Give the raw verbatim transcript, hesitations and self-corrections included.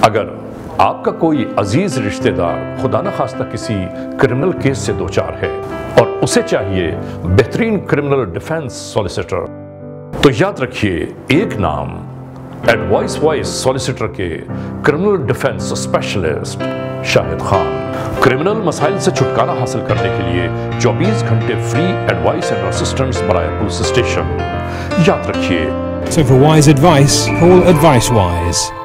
अगर आपका कोई अजीज रिश्तेदार खुदा न खास्ता किसी क्रिमिनल केस से दो चार है और उसे चाहिए बेहतरीन क्रिमिनल डिफेंस सॉलिसिटर, तो याद रखिए एक नाम, एडवाइस वॉइस सॉलिसिटर के criminal defence specialist Shahid Khan. Criminal मसाइल से छुटकारा हासिल करने के लिए चौबीस घंटे फ्री एडवाइस एंड असिस्टेंस बराए पुलिस स्टेशन। याद रखिए, So for wise advice, call AdviceWise.